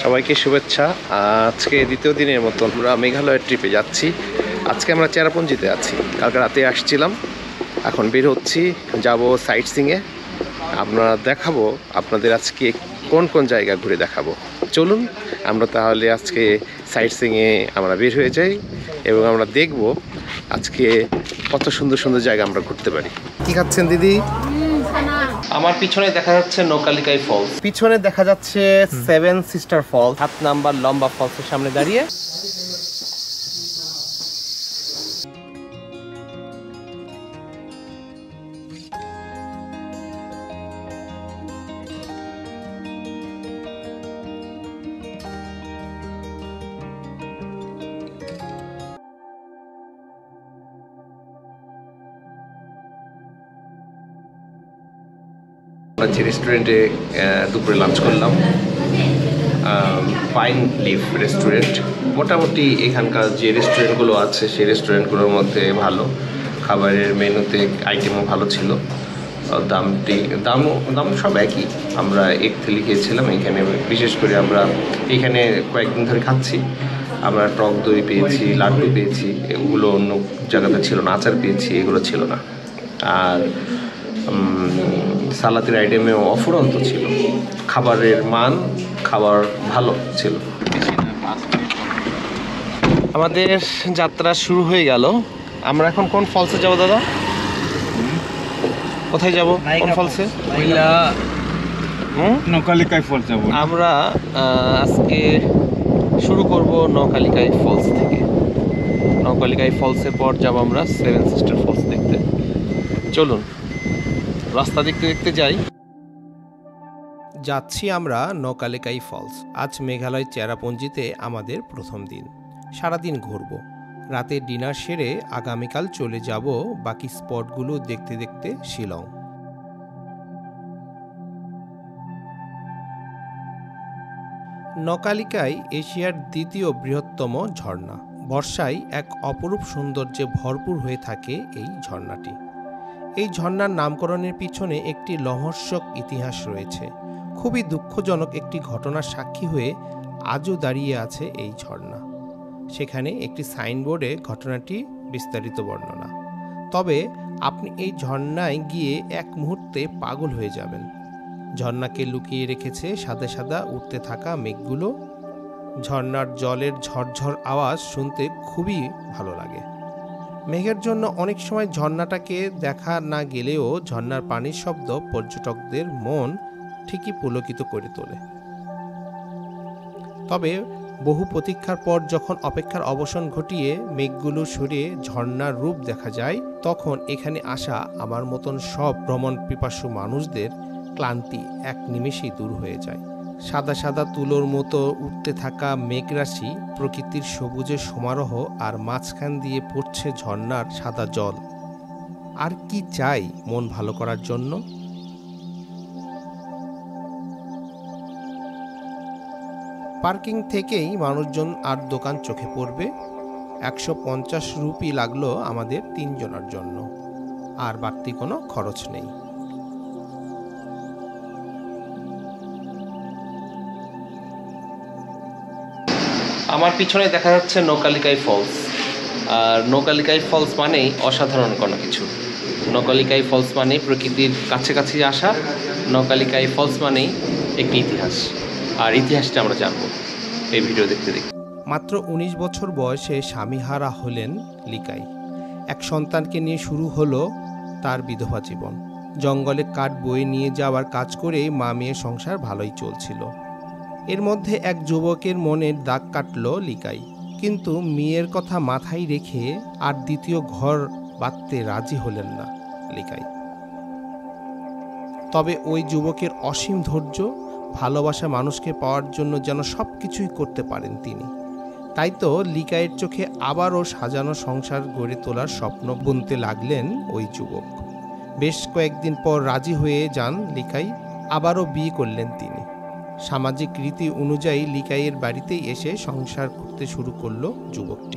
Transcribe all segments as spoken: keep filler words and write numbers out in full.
সবাইকে শুভেচ্ছা। আজকে দ্বিতীয় দিনের মতো আমরা মেঘালয়ের ট্রিপে যাচ্ছি। আজকে আমরা চেরাপুঞ্জিতে আছি, কালকে রাতে আসছিলাম, এখন বের হচ্ছি, যাব সাইট সিংয়ে। আমরা দেখাবো আপনাদের আজকে কোন কোন জায়গা ঘুরে দেখাবো। চলুন আমরা তাহলে আজকে সাইট সিংয়ে আমরা বের হয়ে যাই এবং আমরা দেখব আজকে কত সুন্দর সুন্দর জায়গা আমরা ঘুরতে পারি। কি খাচ্ছেন দিদি? আমার পিছনে দেখা যাচ্ছে নৌকালিকাই ফলস, পিছনে দেখা যাচ্ছে সেভেন সিস্টার ফলস, সাত নাম্বার লম্বা ফলসের সামনে দাঁড়িয়ে। যে রেস্টুরেন্টে দুপুরে লাঞ্চ করলাম, পাইন লিফ রেস্টুরেন্ট। মোটামুটি এখানকার যে রেস্টুরেন্টগুলো আছে সেই রেস্টুরেন্টগুলোর মধ্যে ভালো, খাবারের মেনুতে আইটেমও ভালো ছিল, দামটি দামও দাম সব একই। আমরা এক থেলি খেয়েছিলাম এখানে, বিশেষ করে আমরা এখানে কয়েকদিন ধরে খাচ্ছি। আমরা টক দই পেয়েছি, লাড্ডু পেয়েছি, এগুলো অন্য জায়গাতে ছিল না। আচার পেয়েছি, এগুলো ছিল না। আর সালাতের আইটেমেও অফুরন্ত ছিল, খাবারের মান, খাবার ভালো ছিল। আমাদের যাত্রা শুরু হয়ে গেল। আমরা এখন কোন ফলসে যাব দাদা? কোথায় যাব? কোন ফলসে? নৌকালিকাই ফলস যাব। আমরা আজকে শুরু করব নৌকালিকাই ফলস থেকে। নৌকালিকাই ফলসের পর যাব আমরা সেভেন সিস্টার ফলস দেখতে। চলুন রাস্তা দেখতে দেখতে যাই। যাচ্ছি আমরা নৌকালিকাই ফলস। আজ মেঘালয় চেরাপুঞ্জিতে আমাদের প্রথম দিন। সারাদিন ঘুরব, রাতে ডিনার সেরে আগামীকাল চলে যাব বাকি স্পটগুলো দেখতে দেখতে শিলং। নৌকালিকাই এশিয়ার দ্বিতীয় বৃহত্তম ঝর্ণা। বর্ষায় এক অপরূপ সৌন্দর্যে ভরপুর হয়ে থাকে এই ঝর্ণাটি। এই ঝর্ণার নামকরণের পিছনে একটি লোমহর্ষক ইতিহাস রয়েছে। খুবই দুঃখজনক একটি ঘটনার সাক্ষী হয়ে আজও দাঁড়িয়ে আছে এই ঝর্ণা। সেখানে একটি সাইনবোর্ডে ঘটনাটি বিস্তারিত বর্ণনা। তবে আপনি এই ঝর্ণায় গিয়ে এক মুহূর্তে পাগল হয়ে যাবেন। ঝর্ণাকে লুকিয়ে রেখেছে সাদা সাদা উঠতে থাকা মেঘগুলো। ঝর্ণার জলের ঝরঝর আওয়াজ শুনতে খুবই ভালো লাগে। মেঘের জন্য অনেক সময় ঝর্ণাটাকে দেখা না গেলেও ঝর্ণার পানির শব্দ পর্যটকদের মন ঠিকই পুলকিত করে তোলে। তবে বহু প্রতীক্ষার পর যখন অপেক্ষার অবসান ঘটিয়ে মেঘগুলো সরিয়ে ঝর্ণার রূপ দেখা যায়, তখন এখানে আসা আমার মতন সব ভ্রমণ পিপাসু মানুষদের ক্লান্তি এক নিমেষেই দূর হয়ে যায়। সাদা সাদা তুলোর মতো উঠতে থাকা মেঘরাশি, প্রকৃতির সবুজের সমারোহ, আর মাঝখান দিয়ে পড়ছে ঝর্ণার সাদা জল। আর কি চাই মন ভালো করার জন্য? পার্কিং থেকেই মানুষজন আর দোকান চোখে পড়বে। একশো পঞ্চাশ রুপি লাগলো আমাদের তিনজনের জন্য, আর বাড়তি কোনো খরচ নেই। আমার পিছনে দেখা যাচ্ছে নৌকালিকাই ফলস। আর নৌকালিকাই ফলস মানেই অসাধারণ কোনো কিছু। নৌকালিকাই ফলস মানে প্রকৃতির কাছে কাছে আসা। নৌকালিকাই ফলস মানেই একটি ইতিহাস, আর ইতিহাসটা আমরা জানবো এই ভিডিও দেখতে দেখতে। মাত্র উনিশ বছর বয়সে স্বামীহারা হলেন লিকাই। এক সন্তানকে নিয়ে শুরু হলো তার বিধবা জীবন। জঙ্গলে কাঠ বয়ে নিয়ে যাওয়ার কাজ করেই মা মেয়ের সংসার ভালোই চলছিল। এর মধ্যে এক যুবকের মনের দাগ কাটল লিকাই, কিন্তু মেয়ের কথা মাথায় রেখে আর দ্বিতীয় ঘর বাঁধতে রাজি হলেন না লিকাই। তবে ওই যুবকের অসীম ধৈর্য, ভালোবাসা মানুষকে পাওয়ার জন্য যেন সব কিছুই করতে পারেন তিনি। তাই তো লিকাইয়ের চোখে আবারও সাজানো সংসার গড়ে তোলার স্বপ্ন বুনতে লাগলেন ওই যুবক। বেশ কয়েকদিন পর রাজি হয়ে যান লিকাই, আবারও বিয়ে করলেন তিনি। সামাজিক রীতি অনুযায়ী লিকাইয়ের বাড়িতেই এসে সংসার করতে শুরু করলো যুবকটি।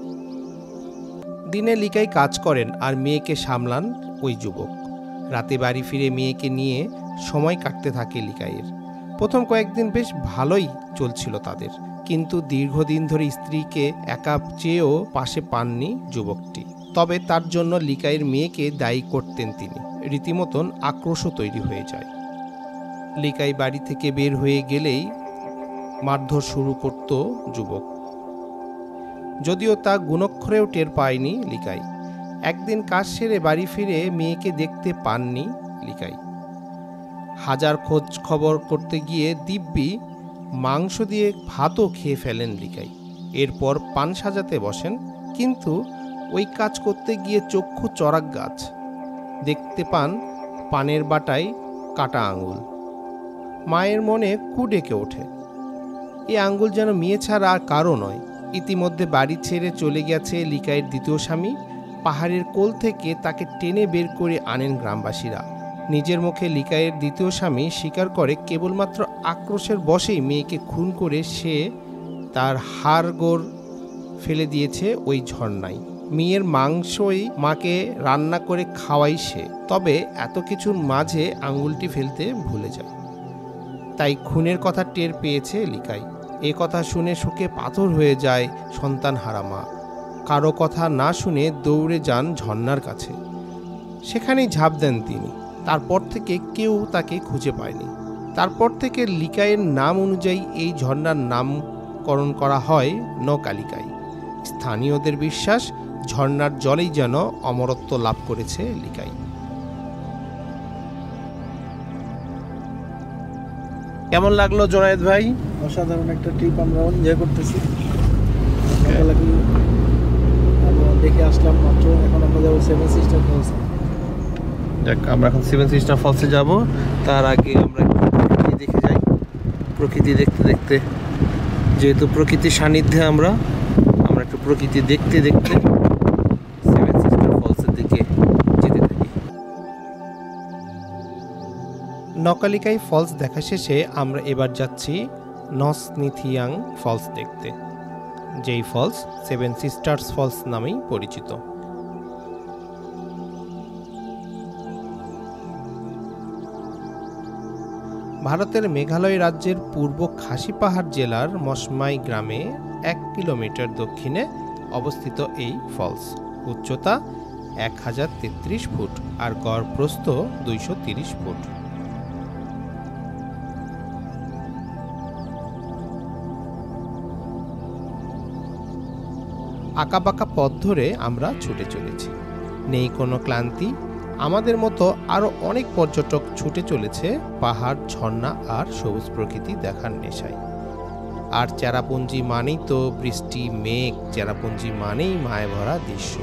দিনে লিকাই কাজ করেন আর মেয়েকে সামলান ওই যুবক। রাতে বাড়ি ফিরে মেয়েকে নিয়ে সময় কাটতে থাকে লিকাইয়ের। প্রথম কয়েকদিন বেশ ভালোই চলছিল তাদের, কিন্তু দীর্ঘদিন ধরে স্ত্রীকে একা চেয়েও পাশে পাননি যুবকটি। তবে তার জন্য লিকাইয়ের মেয়েকে দায়ী করতেন তিনি। রীতিমতন আক্রোশও তৈরি হয়ে যায়। লিকাই বাড়ি থেকে বের হয়ে গেলেই মারধর শুরু করত যুবক, যদিও তা গুণক্ষরেও টের পায়নি লিকাই। একদিন কাজ সেরে বাড়ি ফিরে মেয়েকে দেখতে পাননি লিকাই। হাজার খোঁজ খবর করতে গিয়ে দিব্যি মাংস দিয়ে ভাতও খেয়ে ফেলেন লিকাই। এরপর পান সাজাতে বসেন, কিন্তু ওই কাজ করতে গিয়ে চক্ষু চড়াক গাছ, দেখতে পান পানের বাটায় কাটা আঙুল। মায়ের মনে কু ডেকে ওঠে, এই আঙ্গুল যেন মেয়ে ছাড়া আর কারো নয়। ইতিমধ্যে বাড়ি ছেড়ে চলে গেছে লিকাইয়ের দ্বিতীয় স্বামী। পাহাড়ের কোল থেকে তাকে টেনে বের করে আনেন গ্রামবাসীরা। নিজের মুখে লিকাইয়ের দ্বিতীয় স্বামী স্বীকার করে কেবলমাত্র আক্রোশের বশেই মেয়েকে খুন করে সে তার হাড়গোড় ফেলে দিয়েছে ওই ঝর্ণায়। মেয়ের মাংসই মাকে রান্না করে খাওয়াই সে। তবে এত কিছুর মাঝে আঙ্গুলটি ফেলতে ভুলে যায়। তাই খুনের কথা টের পেয়েছে লিকাই। এ কথা শুনে শোকে পাথর হয়ে যায় সন্তান হারা মা। কারো কথা না শুনে দৌড়ে যান ঝর্ণার কাছে। সেখানেই ঝাঁপ দেন তিনি। তারপর থেকে কেউ তাকে খুঁজে পায়নি। তারপর থেকে লিকাইয়ের নাম অনুযায়ী এই ঝর্ণার নামকরণ করা হয় নকালিকাই। স্থানীয়দের বিশ্বাস, ঝর্ণার জলেই যেন অমরত্ব লাভ করেছে লিকাই। কেমন লাগলো জোনায়েদ ভাই? অসাধারণ একটা ট্রিপ আমরা এনজয় করতেছি। আমরা দেখে আসলাম মাত্র, এখন আমরা যাবো সেভেন সিস্টার ফলস। দেখ, আমরা এখন সেভেন সিস্টার ফলসে যাব। তার আগে আমরা প্রকৃতি দেখে যাই। প্রকৃতি দেখতে দেখতে, যেহেতু প্রকৃতির সান্নিধ্যে আমরা আমরা একটু প্রকৃতি দেখতে দেখতে সেভেন সিস্টার ফলসের দিকে যেতে থাকি। নকালিকাই ফলস দেখা শেষে আমরা এবার যাচ্ছি নসনিথিয়াং ফলস দেখতে, যেই ফলস সেভেন সিস্টার্স ফলস নামেই পরিচিত। ভারতের মেঘালয় রাজ্যের পূর্ব খাসি পাহাড় জেলার মসমাই গ্রামে এক কিলোমিটার দক্ষিণে অবস্থিত এই ফলস। উচ্চতা এক হাজার তেত্রিশ ফুট আর গড় প্রস্থ দুইশো তিরিশ ফুট। আঁকাবাঁকা পথ ধরে আমরা ছুটে চলেছি, নেই কোনো ক্লান্তি। আমাদের মতো আরও অনেক পর্যটক ছুটে চলেছে পাহাড়, ঝর্ণা আর সবুজ প্রকৃতি দেখার নেশায়। আর চেরাপুঞ্জি মানেই তো বৃষ্টি, মেঘ, চেরাপুঞ্জি মানেই মায়া ভরা দৃশ্য।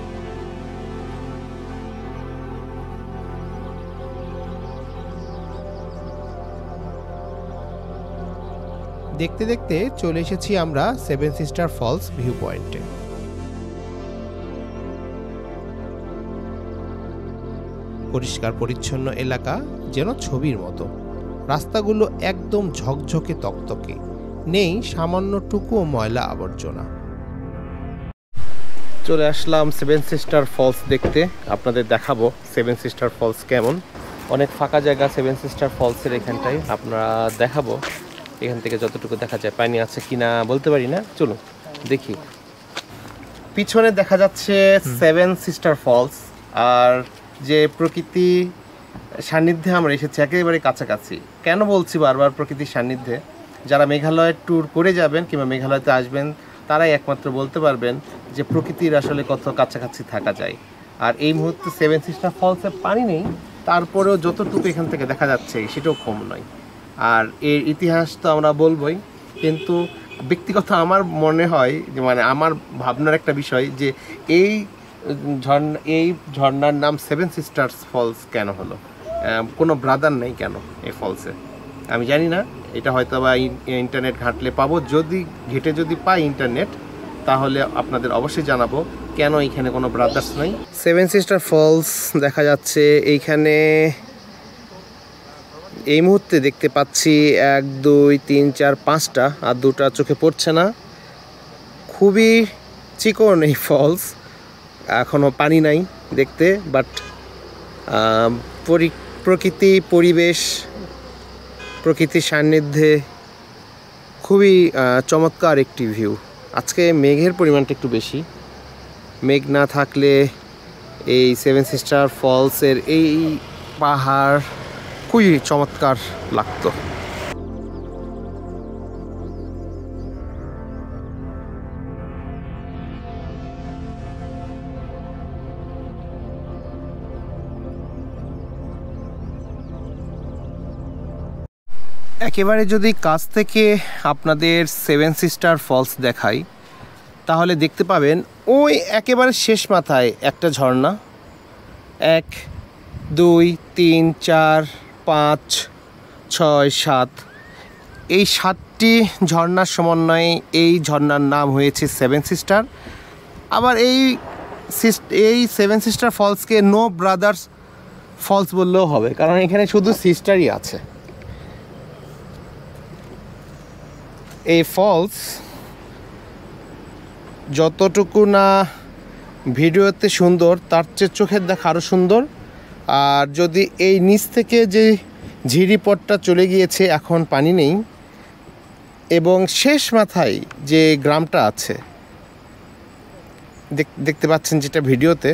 দেখতে দেখতে চলে এসেছি আমরা সেভেন সিস্টার ফলস ভিউ পয়েন্টে। পরিষ্কার পরিচ্ছন্ন এলাকা, যেন ছবির মতো। রাস্তাগুলো একদম ঝকঝকে তকতকে, নেই সামান্যটুকুও ময়লা আবর্জনা। চলে আসলাম সেভেন সিস্টার ফলস দেখতে। আপনাদের দেখাবো সেভেন সিস্টার ফলস কেমন। অনেক ফাঁকা জায়গা সেভেন সিস্টার ফলসের এখানটায়, আপনারা দেখাবো এখান থেকে যতটুকু দেখা যায়। পানি আছে কিনা বলতে পারি না, চলুন দেখি। পিছনে দেখা যাচ্ছে সেভেন সিস্টার ফলস, আর যে প্রকৃতি সান্নিধ্যে আমরা এসেছি একেবারে কাছাকাছি। কেন বলছি বারবার প্রকৃতির সান্নিধ্যে? যারা মেঘালয়ের ট্যুর করে যাবেন কিংবা মেঘালয়তে আসবেন তারাই একমাত্র বলতে পারবেন যে প্রকৃতির আসলে কত কাছাকাছি থাকা যায়। আর এই মুহূর্তে সেভেন সিস্টার ফলসে পানি নেই, তারপরেও যতটুকু এখান থেকে দেখা যাচ্ছে সেটাও কম নয়। আর এর ইতিহাস তো আমরা বলবই, কিন্তু ব্যক্তিগত আমার মনে হয় যে মানে আমার ভাবনার একটা বিষয় যে এই ঝর্ণা এই ঝর্ণার নাম সেভেন সিস্টার্স ফলস কেন হলো? কোনো ব্রাদার নেই কেন এই ফলসে? আমি জানি না, এটা হয়তো বা ইন্টারনেট ঘাঁটলে পাবো। যদি ঘেটে যদি পাই ইন্টারনেট, তাহলে আপনাদের অবশ্যই জানাবো কেন এইখানে কোনো ব্রাদার্স নেই। সেভেন সিস্টার ফলস দেখা যাচ্ছে এইখানে। এই মুহূর্তে দেখতে পাচ্ছি এক দুই তিন চার পাঁচটা, আর দুটা চোখে পড়ছে না। খুবই চিকন এই ফলস, এখনও পানি নাই দেখতে, বাট প্রকৃতি পরিবেশ প্রকৃতির সান্নিধ্যে খুবই চমৎকার একটি ভিউ। আজকে মেঘের পরিমাণটা একটু বেশি, মেঘ না থাকলে এই সেভেন সিস্টার ফলসের এই পাহাড় খুবই চমৎকার লাগতো। একেবারে যদি কাছ থেকে আপনাদের সেভেন সিস্টার ফলস দেখাই তাহলে দেখতে পাবেন ওই একেবারে শেষ মাথায় একটা ঝর্ণা, এক দুই তিন চার পাঁচ ছয় সাত, এই সাতটি ঝর্ণার সমন্বয়ে এই ঝর্ণার নাম হয়েছে সেভেন সিস্টার। আবার এই এই সেভেন সিস্টার ফলসকে নো ব্রাদার্স ফলস বললেও হবে, কারণ এখানে শুধু সিস্টারই আছে। এই ফলস যতটুকু না ভিডিওতে সুন্দর, তার চেয়ে চোখের দেখা আরও সুন্দর। আর যদি এই নিচ থেকে যে ঝিরিপথটা চলে গিয়েছে, এখন পানি নেই, এবং শেষ মাথায় যে গ্রামটা আছে দেখতে পাচ্ছেন যেটা ভিডিওতে,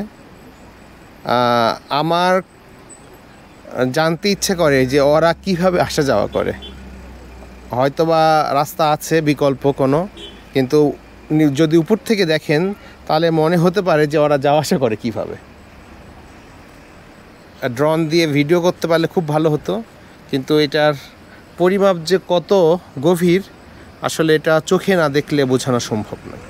আমার জানতে ইচ্ছে করে যে ওরা কিভাবে আসা যাওয়া করে। হয়তোবা রাস্তা আছে বিকল্প কোনো, কিন্তু যদি উপর থেকে দেখেন তাহলে মনে হতে পারে যে ওরা যাওয়া আসা করে কিভাবে। ড্রোন দিয়ে ভিডিও করতে পারলে খুব ভালো হতো, কিন্তু এটার পরিমাপ যে কত গভীর আসলে এটা চোখে না দেখলে বোঝানো সম্ভব নয়।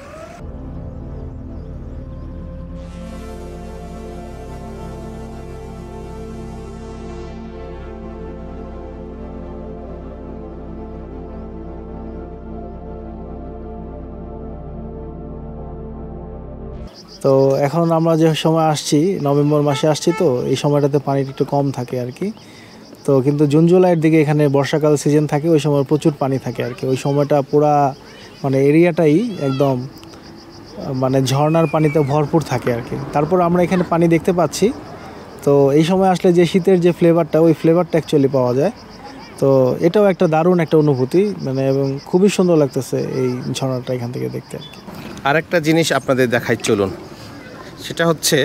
তো এখন আমরা যে সময় আসছি, নভেম্বর মাসে আসছি, তো এই সময়টাতে পানি একটু কম থাকে আর কি। তো কিন্তু জুন জুলাইয়ের দিকে এখানে বর্ষাকাল সিজন থাকে, ওই সময় প্রচুর পানি থাকে আর কি। ওই সময়টা পুরা মানে এরিয়াটাই একদম মানে ঝর্ণার পানিতে ভরপুর থাকে আর কি। তারপর আমরা এখানে পানি দেখতে পাচ্ছি। তো এই সময় আসলে যে শীতের যে ফ্লেভারটা, ওই ফ্লেভারটা অ্যাকচুয়ালি পাওয়া যায়। তো এটাও একটা দারুণ একটা অনুভূতি, মানে এবং খুবই সুন্দর লাগতেছে এই ঝর্ণাটা এখান থেকে দেখতে আর কি। আরেকটা জিনিস আপনাদের দেখাই চলুন, সেটা হচ্ছে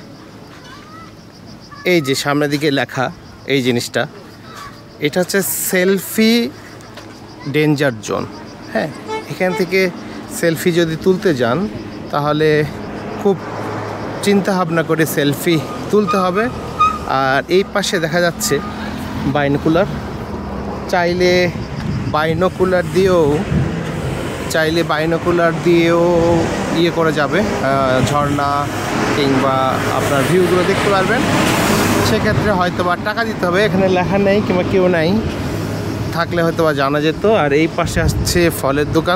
এই যে সামনের দিকে লেখা এই জিনিসটা, এটা হচ্ছে সেলফি ডেঞ্জার জোন। হ্যাঁ, এখান থেকে সেলফি যদি তুলতে যান তাহলে খুব চিন্তা ভাবনা করে সেলফি তুলতে হবে। আর এই পাশে দেখা যাচ্ছে বাইনোকুলার, চাইলে বাইনোকুলার দিয়েও চাইলে বাইনোকুলার দিয়েও ইয়ে করা যাবে, ঝর্ণা কিংবা আপনার ভিউগুলো দেখতে পারবেন। সেক্ষেত্রে হয়তো বা টাকা দিতে হবে, এখানে লেখা নেই কিংবা কেউ নাই, থাকলে হয়তো বা জানা যেত। আর এই পাশে আসছে ফলের দোকান,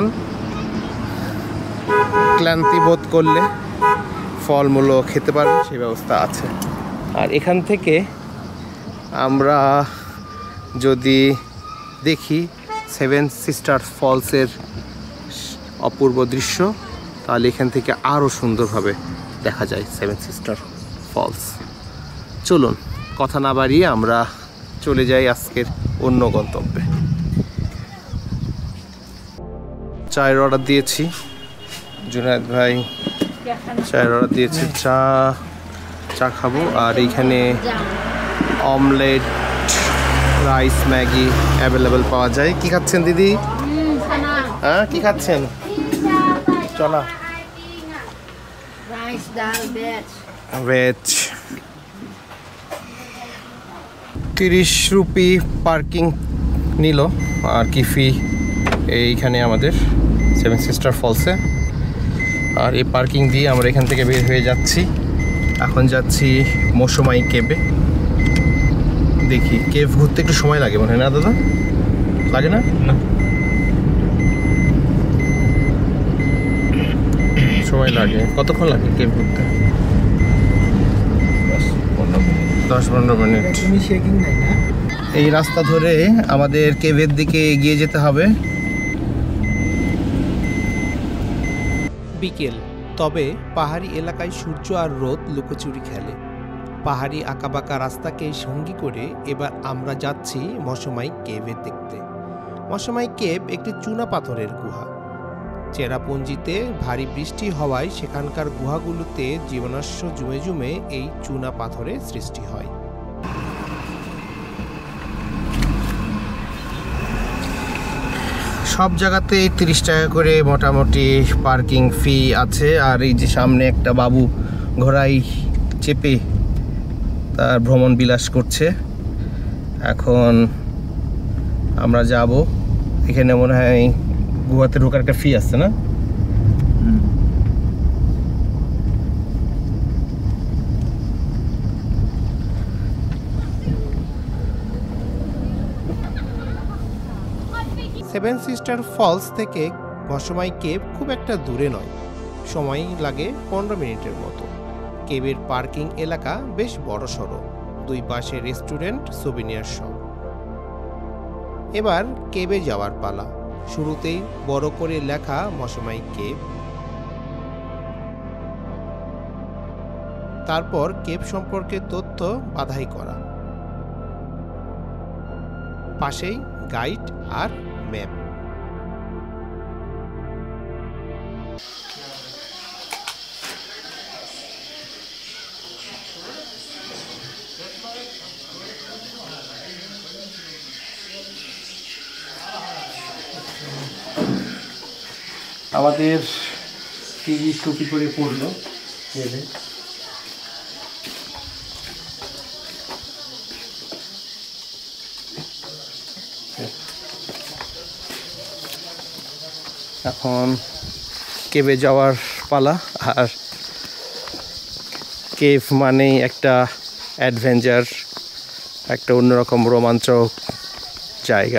ক্লান্তি বোধ করলে ফলমূলও খেতে পারবে সেই ব্যবস্থা আছে। আর এখান থেকে আমরা যদি দেখি সেভেন সিস্টার ফলসের অপূর্ব দৃশ্য, তাহলে এখান থেকে আরও সুন্দরভাবে দেখা যায় সেভেন সিস্টার ফলস। চলুন কথা না বাড়িয়ে আমরা চলে যাই আজকের অন্য গন্তব্যে। চায়ের অর্ডার দিয়েছি, জুনায়েদ ভাই চায়ের অর্ডার দিয়েছি, চা চা খাবো। আর এইখানে অমলেট, রাইস, ম্যাগি অ্যাভেলেবেল পাওয়া যায়। কি খাচ্ছেন দিদি? হ্যাঁ, কি খাচ্ছেন? চলা ভেজ। তিরিশ রুপি পার্কিং নিল আর কি ফি এইখানে আমাদের সেভেন সিস্টার ফলসে। আর এই পার্কিং দিয়ে আমরা এখান থেকে বের হয়ে যাচ্ছি। এখন যাচ্ছি মৌসুমাই কেবে। দেখি, কেভ ঘুরতে একটু সময় লাগে মনে হয় না দাদা? লাগে না? না, সময় লাগে। কতক্ষণ লাগে কেভ ঘুরতে? দশ পনেরো মিনিট। এই রাস্তা ধরে আমাদের কেভের দিকে এগিয়ে যেতে হবে। বিকেল, তবে পাহাড়ি এলাকায় সূর্য আর রোদ লুকোচুরি খেলে। পাহাড়ি আঁকাবাঁকা রাস্তাকে সঙ্গী করে এবার আমরা যাচ্ছি মশমাই কেভে দেখতে। মশমাই কেভ একটি চুনা পাথরের গুহা। চেরাপুঞ্জিতে ভারী বৃষ্টি হওয়ায় সেখানকার গুহাগুলোতে জীবনাশ্ম জুমে জুমে এই চুনা পাথরের সৃষ্টি হয়। সব জায়গাতেই তিরিশ টাকা করে মোটামুটি পার্কিং ফি আছে। আর এই যে সামনে একটা বাবু ঘোড়ায় চেপে তার ভ্রমণ বিলাস করছে। এখন আমরা যাব, এখানে মনে হয় গুহাতে ঢোকার একটা ফি আছে না? সেভেন সিস্টার ফলস থেকে মশমাই কেভ খুব একটা দূরে নয়, সময় লাগে পনেরো মিনিটের মতো। কেভের পার্কিং এলাকা বেশ বড়সড়, দুই পাশে রেস্টুরেন্ট, সুভিনিয়ার শপ। এবার কেভে যাওয়ার পালা। শুরুতেই বড় করে লেখা মশমাই কেভ, তারপর কেভ সম্পর্কে তথ্য বাধাই করা, পাশেই গাইড আর ম্যাপ। আমাদের টিভি টুপি করে পড়লো। এখন কেভে যাওয়ার পালা। আর কেভ মানেই একটা অ্যাডভেঞ্চার, একটা অন্যরকম রোমাঞ্চক জায়গা।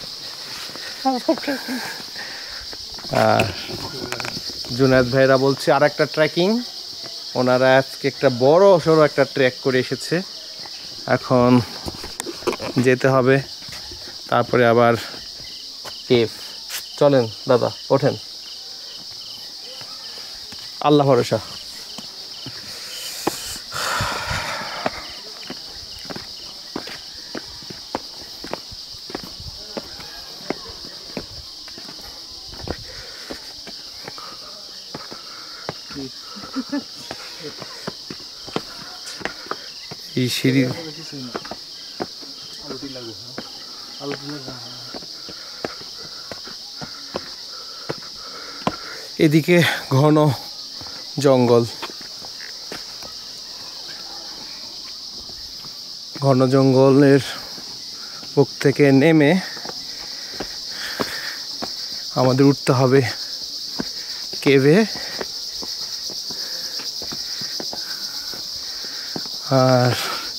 আর জুনায়েদ ভাইরা বলছে আর একটা ট্রেকিং, ওনারা আজকে একটা বড় সড়ো একটা ট্রেক করে এসেছে, এখন যেতে হবে। তারপরে আবার কেভ। চলেন দাদা, ওঠেন, আল্লাহ ভরসা। এই সিঁড়ি এদিকে ঘন জঙ্গল, ঘন জঙ্গলের বুক থেকে নেমে আমাদের উঠতে হবে কেভে। আর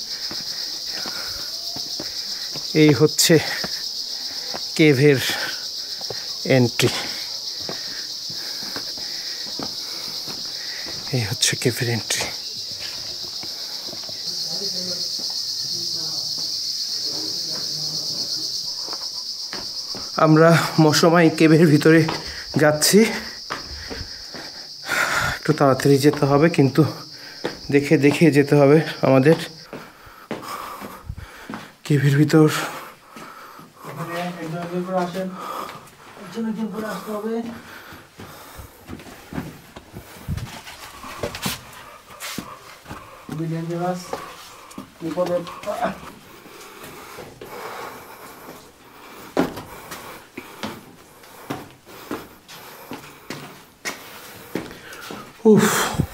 এই হচ্ছে কেভের এন্ট্রি, এই হচ্ছে কেভের এন্ট্রি। আমরা মশমাই কেভের ভিতরে যাচ্ছি। একটু তাড়াতাড়ি যেতে হবে, কিন্তু দেখে দেখে যেতে হবে আমাদের। কেভের ভিতর আসতে হবে। বিপদে উফ,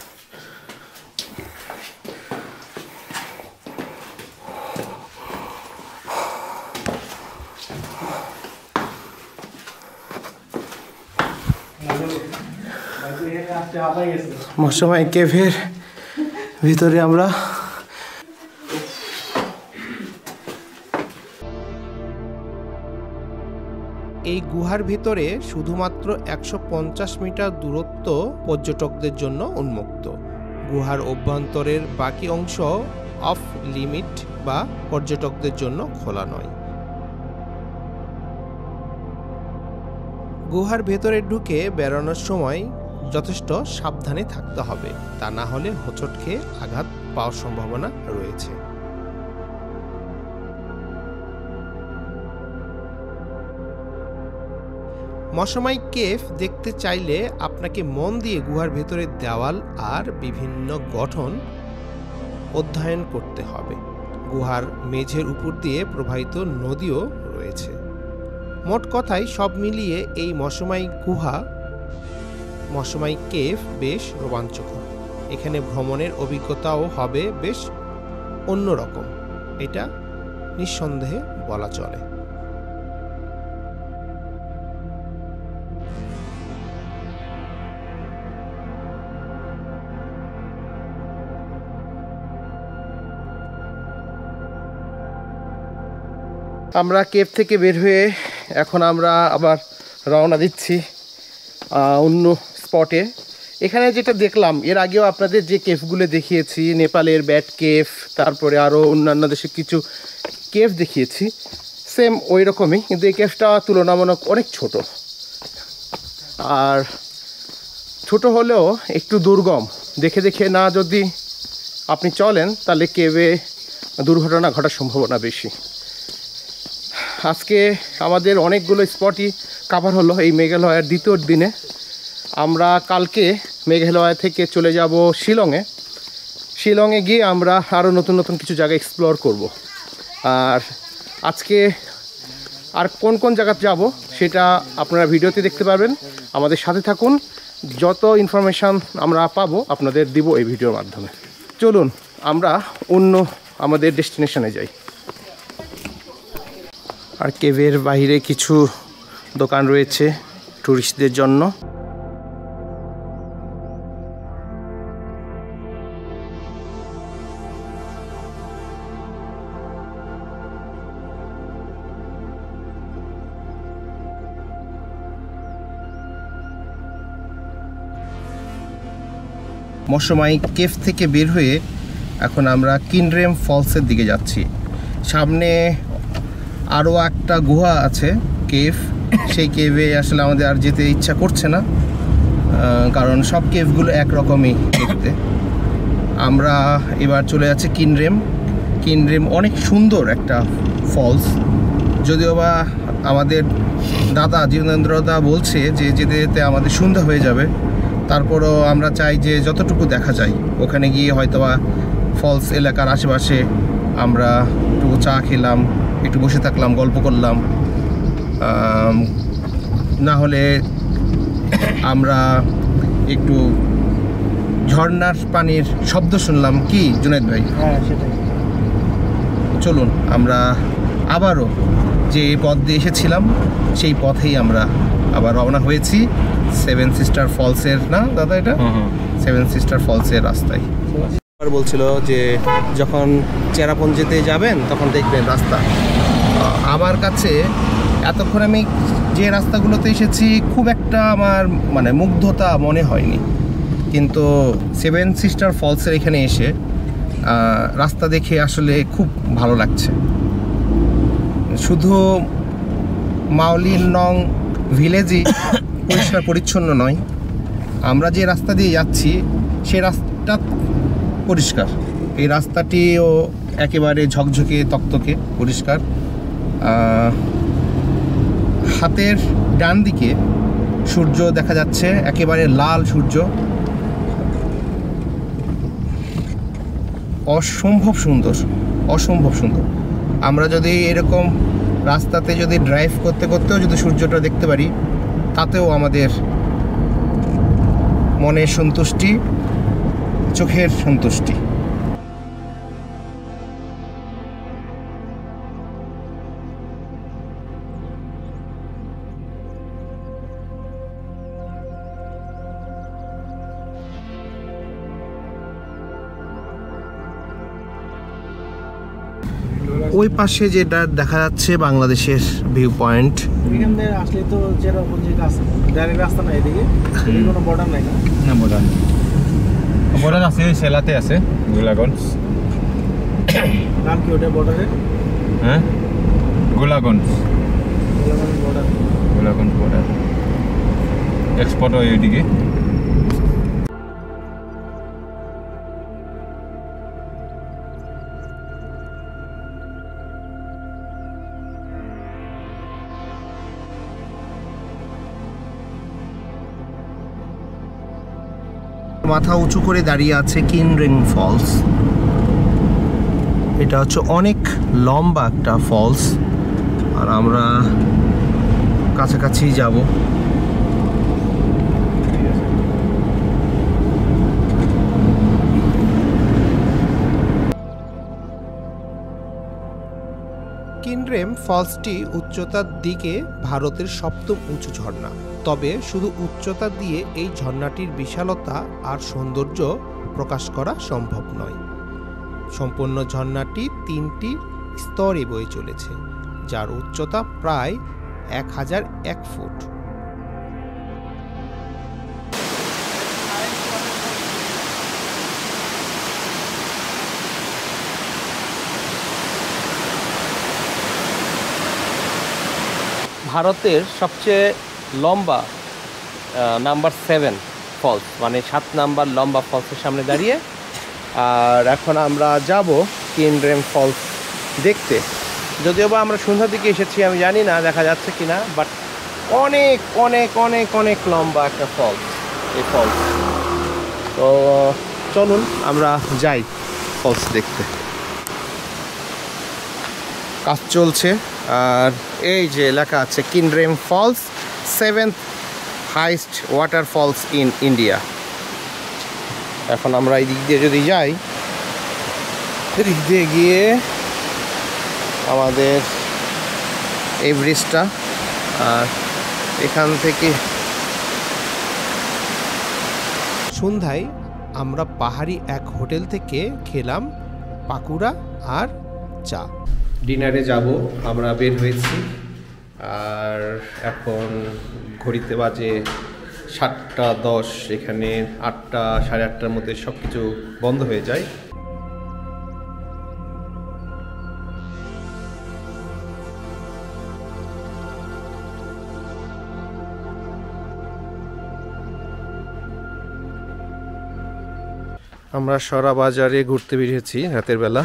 মশমাই কেভের ভিতরে আমরা এই গুহার ভিতরে শুধুমাত্র একশো পঞ্চাশ মিটার দূরত্ব পর্যটকদের জন্য উন্মুক্ত। গুহার অভ্যন্তরের বাকি অংশ অফ লিমিট বা পর্যটকদের জন্য খোলা নয়। গুহার ভেতরে ঢুকে বেরোনোর সময় যথেষ্ট সাবধানে থাকতে হবে, তা না হলে হোঁচট খেয়ে আঘাত পাওয়ার সম্ভাবনা রয়েছে। মশামাই কেভ দেখতে চাইলে আপনাকে মন দিয়ে গুহার ভেতরের দেওয়াল আর বিভিন্ন গঠন অধ্যয়ন করতে হবে। গুহার মেঝের উপর দিয়ে প্রবাহিত নদীও রয়েছে। মোট কথায় সব মিলিয়ে এই মশামাই গুহা মশামাই কেভ বেশ রোমাঞ্চকর। এখানে ভ্রমণের অভিজ্ঞতাও হবে বেশ অন্যরকম, এটা নিঃসন্দেহে বলা চলে। আমরা কেভ থেকে বের হয়ে এখন আমরা আবার রওনা দিচ্ছি অন্য স্পটে। এখানে যেটা দেখলাম, এর আগেও আপনাদের যে কেভগুলো দেখিয়েছি, নেপালের ব্যাট কেভ, তারপরে আরও অন্যান্য দেশে কিছু কেভ দেখিয়েছি, সেম ওই রকমই, কিন্তু এই কেভটা তুলনামূলক অনেক ছোট। আর ছোট হলেও একটু দুর্গম, দেখে দেখে না যদি আপনি চলেন তাহলে কেভে দুর্ঘটনা ঘটার সম্ভাবনা বেশি। আজকে আমাদের অনেকগুলো স্পটই কাভার হলো এই মেঘালয়ের দ্বিতীয় দিনে। আমরা কালকে মেঘালয় থেকে চলে যাব শিলংয়ে। শিলংয়ে গিয়ে আমরা আরও নতুন নতুন কিছু জায়গা এক্সপ্লোর করব। আর আজকে আর কোন কোন জায়গাতে যাব সেটা আপনারা ভিডিওতে দেখতে পারবেন। আমাদের সাথে থাকুন, যত ইনফরমেশান আমরা পাবো আপনাদের দিব এই ভিডিওর মাধ্যমে। চলুন আমরা অন্য আমাদের ডেস্টিনেশনে যাই। আর কেভের বাইরে কিছু দোকান রয়েছে টুরিস্টদের জন্য। মশামাই কেভ থেকে বের হয়ে এখন আমরা কিনরেম ফলসের দিকে যাচ্ছি। সামনে আরও একটা গুহা আছে, কেভ। সেই কেভে আসলে আমাদের আর যেতে ইচ্ছা করছে না, কারণ সব কেভগুলো একরকমই দেখতে। আমরা এবার চলে যাচ্ছি কিনরেম। কিনরেম অনেক সুন্দর একটা ফলস, যদিও বা আমাদের দাদা জীবনেন্দ্রদা বলছে যে যেতে যেতে আমাদের সন্ধ্যা হয়ে যাবে, তারপরও আমরা চাই যে যতটুকু দেখা যায় ওখানে গিয়ে হয়তোবা ফলস এলাকার আশেপাশে আমরা একটু চা খেলাম, একটু বসে থাকলাম, গল্প করলাম, না হলে আমরা একটু ঝর্ণার পানির শব্দ শুনলাম। কি জুনায়েদ ভাই? হ্যাঁ, সেটাই। চলুন আমরা আবারও যে পথ দিয়ে এসেছিলাম সেই পথেই আমরা আবার রওনা হয়েছি সেভেন সিস্টার ফলসের, না দাদা এটা সেভেন সিস্টার ফলসের রাস্তায়। বলছিল যে যখন চেরাপুঞ্জিতে যাবেন তখন দেখবেন রাস্তা। আমার কাছে এতক্ষণ আমি যে রাস্তাগুলোতে এসেছি খুব একটা আমার মানে মুগ্ধতা মনে হয়নি, কিন্তু সেভেন সিস্টার ফলসের এখানে এসে রাস্তা দেখে আসলে খুব ভালো লাগছে। শুধু মাওলিন নং ভিলেজই পরিষ্কার পরিচ্ছন্ন নয়, আমরা যে রাস্তা দিয়ে যাচ্ছি সে রাস্তা পরিষ্কার। এই রাস্তাটিও একেবারে ঝকঝকে তকতকে পরিষ্কার। হাতের ডান দিকে সূর্য দেখা যাচ্ছে, একেবারে লাল সূর্য, অসম্ভব সুন্দর, অসম্ভব সুন্দর। আমরা যদি এরকম রাস্তাতে যদি ড্রাইভ করতে করতেও যদি সূর্যটা দেখতে পারি, তাতেও আমাদের মনের সন্তুষ্টি, চোখের সন্তুষ্টি। ওই পাশে যেটা দেখা যাচ্ছে বাংলাদেশের ভিউ পয়েন্ট। এখান থেকে আসলে তো চেরাপুঞ্জির কাছে ডাইরেক্ট রাস্তা নাই, এদিকে কোনো বর্ডার নাই। না, বর্ডার নেই। বর্ডার আছে ওই সেলাতে আছে, গোলাগঞ্জ। নাম কি ওটা বর্ডারের? হ্যাঁ, Golaganj, border, Golaganj border. Export হয় ওইদিকে। মাথা উঁচু করে দাঁড়িয়ে আছে কিনরিং ফলস। এটা হচ্ছে অনেক লম্বা একটা ফলস, আর আমরা কাছাকাছি যাব। কিনরেম ফলসটি উচ্চতার দিকে ভারতের সপ্তম উঁচু ঝর্ণা। তবে শুধু উচ্চতা দিয়ে এই ঝর্ণাটির বিশালতা আর সৌন্দর্য প্রকাশ করা সম্ভব নয়। সম্পূর্ণ ঝর্ণাটি তিনটি স্তরে বয়ে চলেছে, যার উচ্চতা প্রায় এক হাজার এক ফুট। ভারতের সবচেয়ে লম্বা নাম্বার সেভেন ফলস, মানে সাত নাম্বার লম্বা ফলসের সামনে দাঁড়িয়ে। আর এখন আমরা যাব কিনরেম ফলস দেখতে। যদিও বা আমরা সন্ধ্যার দিকে এসেছি, আমি জানি না দেখা যাচ্ছে কি না, বাট অনেক অনেক অনেক অনেক লম্বা একটা ফলস এই ফলস। তো চলুন আমরা যাই ফলস দেখতে। কাজ চলছে, আর এই যে লেখা আছে Kynrem falls, seventh highest water falls in India. এখন আমরা এই দিক দিয়ে যদি যাই, এদিক দিয়ে গিয়ে আমাদের এই ব্রিজটা, আর এখান থেকে সন্ধ্যায় আমরা পাহাড়ি এক হোটেল থেকে খেলাম পাকুড়া আর চা। ডিনারে যাব, আমরা বের হয়েছি। আর এখন ঘড়িতে বাজে সাতটা দশ। এখানে আটটা সাড়ে আটটার মধ্যে সব কিছু বন্ধ হয়ে যায়। আমরা সরা বাজারে ঘুরতে বেরিয়েছি রাতের বেলা।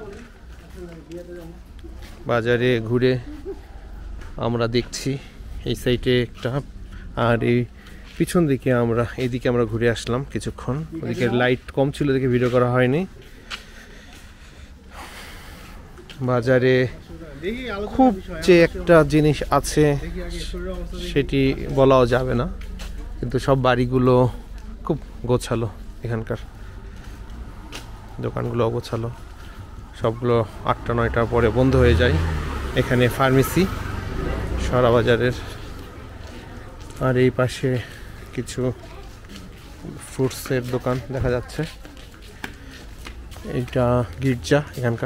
বাজারে ঘুরে আমরা দেখছি এই সাইডে একটা, আর এই পিছন দিকে আমরা এইদিকে আমরা ঘুরে আসলাম কিছুক্ষণ। ওদিকে লাইট কম ছিল দেখে ভিডিও করা হয়নি। বাজারে খুব যে একটা জিনিস আছে সেটি বলাও যাবে না, কিন্তু সব বাড়িগুলো খুব গোছালো, এখানকার দোকানগুলো অগোছালো, সবগুলো আটটা নয়টার পরে বন্ধ হয়ে যায়। এখানে ফার্মেসি সরা বাজারের, আর এই পাশে কিছু ফ্রুটসের দোকান দেখা যাচ্ছে। এইটা গির্জা এখানকার।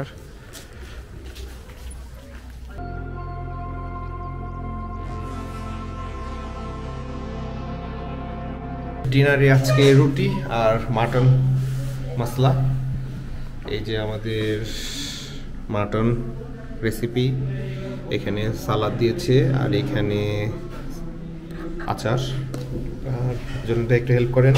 ডিনারে আজকে রুটি আর মাটন মশলা। এই যে আমাদের মাটন রেসিপি, এখানে সালাদ দিয়েছে, আর এখানে আচার। আর জনটা একটু হেল্প করেন।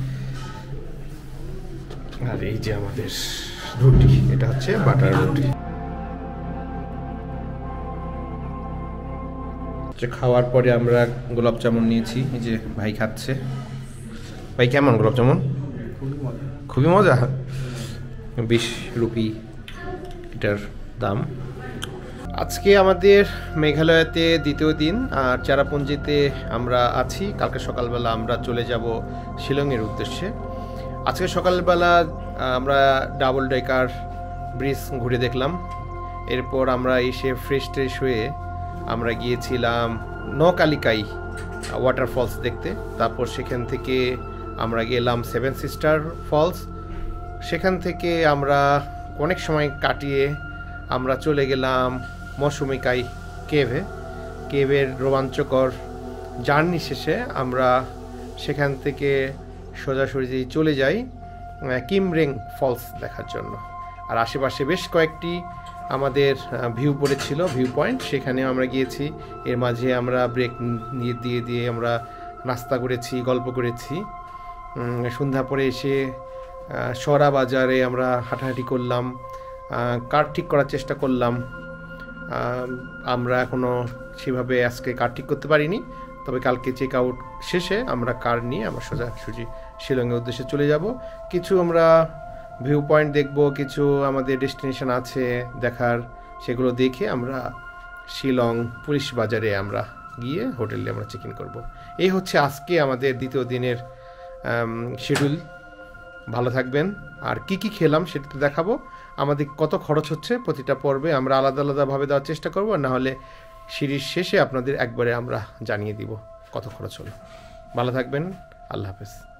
আর এই যে আমাদের রুটি, এটা হচ্ছে বাটার রুটি। খাওয়ার পরে আমরা গোলাপ জামুন নিয়েছি, এই যে ভাই খাচ্ছে। ভাই কেমন গোলাপ জামুন? খুবই মজা। বিশ রুপি এটার দাম। আজকে আমাদের মেঘালয়তে দ্বিতীয় দিন, আর চেরাপুঞ্জিতে আমরা আছি। কালকে সকালবেলা আমরা চলে যাব শিলংয়ের উদ্দেশ্যে। আজকে সকালবেলা আমরা ডাবল ডেকার ব্রিজ ঘুরে দেখলাম। এরপর আমরা এসে ফ্রেশ ট্রেশ হয়ে আমরা গিয়েছিলাম নকালিকাই ওয়াটারফলস দেখতে। তারপর সেখান থেকে আমরা গেলাম সেভেন সিস্টার ফলস। সেখান থেকে আমরা অনেক সময় কাটিয়ে আমরা চলে গেলাম মৌসুমিকাই কেভে। কেভের রোমাঞ্চকর জার্নি শেষে আমরা সেখান থেকে সোজাসুজি চলে যাই কিমরেং ফলস দেখার জন্য। আর আশেপাশে বেশ কয়েকটি আমাদের ভিউ পড়েছিল, ভিউ পয়েন্ট, সেখানেও আমরা গিয়েছি। এর মাঝে আমরা ব্রেক নিয়ে দিয়ে দিয়ে আমরা নাস্তা করেছি, গল্প করেছি। সন্ধ্যা পরে এসে সরা বাজারে আমরা হাঁটাহাঁটি করলাম, কার ঠিক করার চেষ্টা করলাম। আমরা এখনও সেভাবে আজকে কার ঠিক করতে পারিনি, তবে কালকে চেক আউট শেষে আমরা কার নিয়ে আমরা সোজাসুজি শিলংয়ের উদ্দেশ্যে চলে যাব। কিছু আমরা ভিউ পয়েন্ট দেখব, কিছু আমাদের ডেস্টিনেশন আছে দেখার, সেগুলো দেখে আমরা শিলং পুলিশ বাজারে আমরা গিয়ে হোটেলে আমরা চেক ইন করবো। এই হচ্ছে আজকে আমাদের দ্বিতীয় দিনের শিডিউল। ভালো থাকবেন। আর কি কি খেলাম সেটা তো দেখাবো, আমাদের কত খরচ হচ্ছে প্রতিটা পর্বে আমরা আলাদা আলাদাভাবে দেওয়ার চেষ্টা করব, না হলে সিরিজ শেষে আপনাদের একবারে আমরা জানিয়ে দিব কত খরচ হলো। ভালো থাকবেন, আল্লাহ হাফেজ।